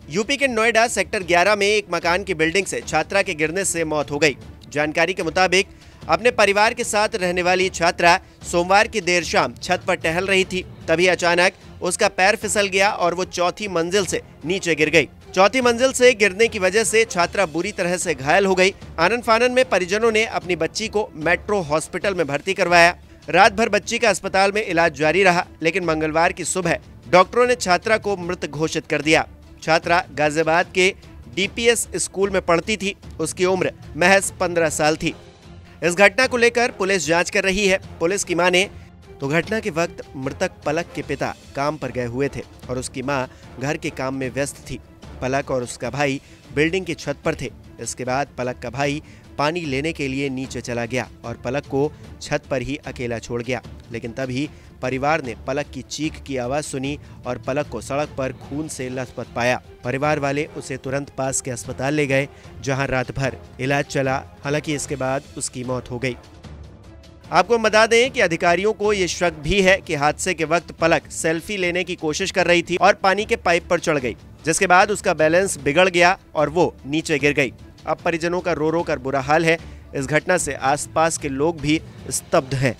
UP के Noida sector 11 में एक मकान की बिल्डिंग से छात्रा के गिरने से मौत हो गई। जानकारी के मुताबिक अपने परिवार के साथ रहने वाली छात्रा सोमवार की देर शाम छत पर टहल रही थी। तभी अचानक उसका पैर फिसल गया और वो चौथी मंजिल से नीचे गिर गई। चौथी मंजिल से गिरने की वजह से छात्रा बुरी तरह से घायल हो गई। आनन फानन में परिजनों ने अपनी बच्ची को मेट्रो हॉस्पिटल में भर्ती करवाया। रात भर बच्ची का अस्पताल में इलाज जारी रहा, लेकिन मंगलवार की सुबह डॉक्टरों ने छात्रा को मृत घोषित कर दिया। छात्रा गाजियाबाद के डीपीएस स्कूल में पढ़ती थी। उसकी उम्र महज 15 साल थी। इस घटना को लेकर पुलिस जांच कर रही है। पुलिस की माने तो घटना के वक्त मृतक पलक के पिता काम पर गए हुए थे और उसकी मां घर के काम में व्यस्त थी। पलक और उसका भाई बिल्डिंग की छत पर थे। इसके बाद पलक का भाई पानी लेने के लिए नीचे चला गया और पलक को छत पर ही अकेला छोड़ गया। लेकिन तभी परिवार ने पलक की चीख की आवाज सुनी और पलक को सड़क पर खून से लथपथ पाया। परिवार वाले उसे तुरंत पास के अस्पताल ले गए, जहां रात भर इलाज चला। हालांकि इसके बाद उसकी मौत हो गई। आपको बता दें कि अधिकारियों को ये शक भी है कि हादसे के वक्त पलक सेल्फी लेने की कोशिश कर रही थी और पानी के पाइप पर चढ़ गई, जिसके बाद उसका बैलेंस बिगड़ गया और वो नीचे गिर गई। अब परिजनों का रो रो कर बुरा हाल है। इस घटना से आसपास के लोग भी स्तब्ध हैं।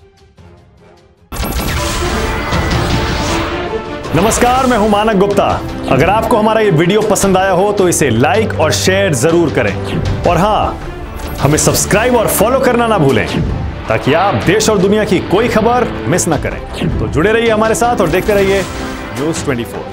नमस्कार, मैं हूं मानक गुप्ता। अगर आपको हमारा ये वीडियो पसंद आया हो तो इसे लाइक और शेयर जरूर करें और हाँ, हमें सब्सक्राइब और फॉलो करना ना भूलें ताकि आप देश और दुनिया की कोई खबर मिस ना करें। तो जुड़े रहिए हमारे साथ और देखते रहिए न्यूज़ 24।